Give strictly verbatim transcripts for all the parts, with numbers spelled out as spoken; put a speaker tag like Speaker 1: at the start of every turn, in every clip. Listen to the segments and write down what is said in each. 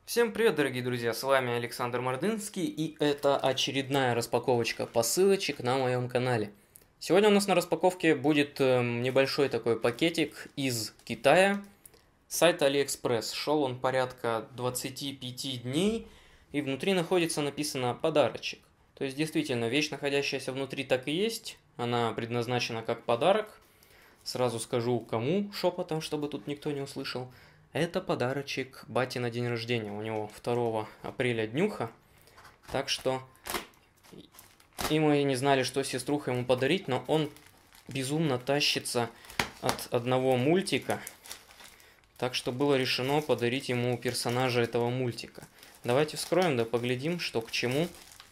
Speaker 1: Всем привет, дорогие друзья, с вами Александр Мордынский, и это очередная распаковочка посылочек на моем канале. Сегодня у нас на распаковке будет э, небольшой такой пакетик из Китая, сайта AliExpress. Шел он порядка двадцати пяти дней, и внутри находится написано «подарочек». То есть, действительно, вещь, находящаяся внутри, так и есть, она предназначена как подарок. Сразу скажу, кому, шепотом, чтобы тут никто не услышал. Это подарочек бате на день рождения. У него второго апреля днюха. Так что и мы не знали, что сеструха ему подарить, но он безумно тащится от одного мультика. Так что было решено подарить ему персонажа этого мультика. Давайте вскроем, да поглядим, что к чему.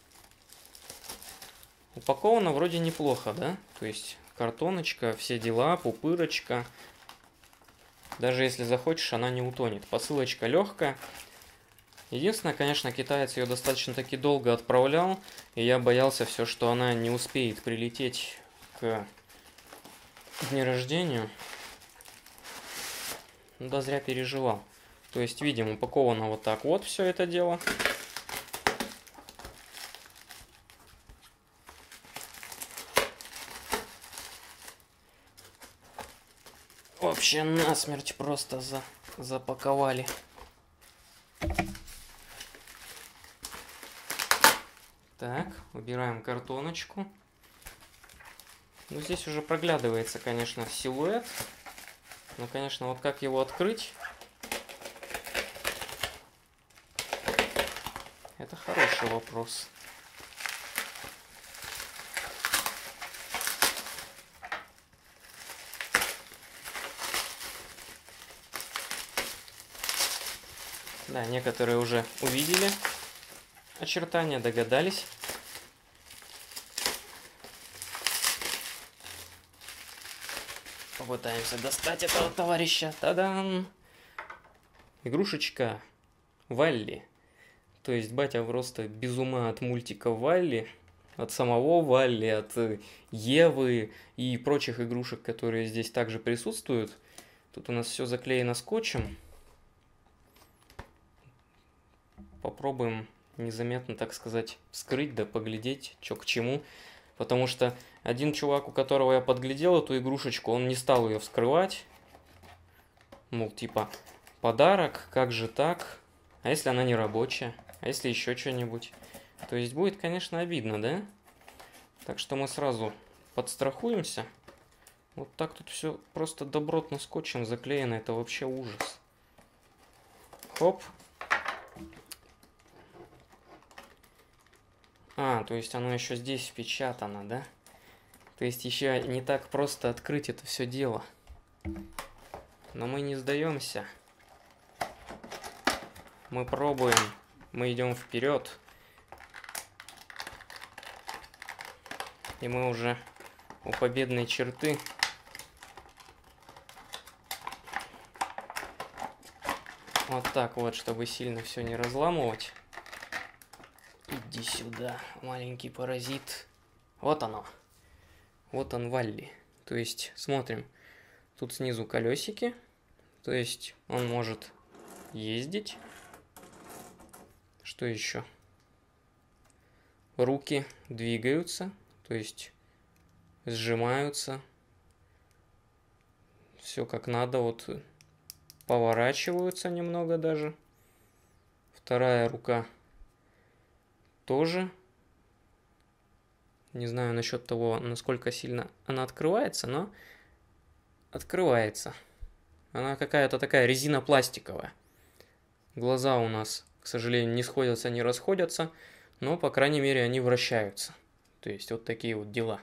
Speaker 1: Упаковано вроде неплохо, да? То есть картоночка, все дела, пупырочка. Даже если захочешь, она не утонет. Посылочка легкая. Единственное, конечно, китаец ее достаточно таки долго отправлял. И я боялся все, что она не успеет прилететь к дню рождения. Да зря переживал. То есть, видим, упаковано вот так вот все это дело. Вообще насмерть просто за, запаковали. Так, убираем картоночку. Ну, здесь уже проглядывается, конечно, силуэт. Но, конечно, вот как его открыть, это хороший вопрос. Да, некоторые уже увидели очертания, догадались. Попытаемся достать этого товарища. Та-дам! Игрушечка Валли. То есть батя просто без ума от мультика Валли, от самого Валли, от Евы и прочих игрушек, которые здесь также присутствуют. Тут у нас все заклеено скотчем. Попробуем незаметно, так сказать, вскрыть, да поглядеть, что к чему. Потому что один чувак, у которого я подглядел эту игрушечку, он не стал ее вскрывать. Мол, типа, подарок, как же так? А если она не рабочая? А если еще что-нибудь? То есть будет, конечно, обидно, да? Так что мы сразу подстрахуемся. Вот так тут все просто добротно скотчем заклеено. Это вообще ужас. Хоп. А, то есть оно еще здесь впечатано, да? То есть еще не так просто открыть это все дело. Но мы не сдаемся. Мы пробуем. Мы идем вперед. И мы уже у победной черты. Вот так вот, чтобы сильно все не разламывать. Иди сюда, маленький паразит. Вот оно. Вот он, Валли. То есть, смотрим. Тут снизу колесики. То есть, он может ездить. Что еще? Руки двигаются. То есть, сжимаются. Все как надо. Вот поворачиваются немного даже. Вторая рука тоже. Не знаю насчет того, насколько сильно она открывается, но открывается. Она какая-то такая резинопластиковая. Глаза у нас, к сожалению, не сходятся, не расходятся, но, по крайней мере, они вращаются. То есть, вот такие вот дела.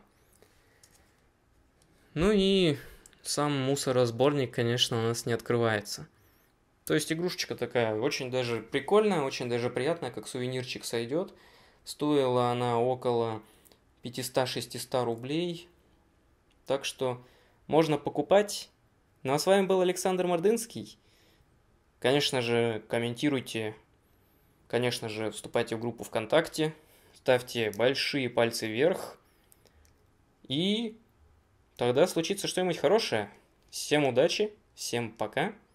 Speaker 1: Ну и сам мусоросборник, конечно, у нас не открывается. То есть, игрушечка такая очень даже прикольная, очень даже приятная, как сувенирчик сойдет. Стоила она около пятьсот-шестьсот рублей. Так что можно покупать. Ну а с вами был Александр Мордынский. Конечно же, комментируйте. Конечно же, вступайте в группу ВКонтакте. Ставьте большие пальцы вверх. И тогда случится что-нибудь хорошее. Всем удачи, всем пока.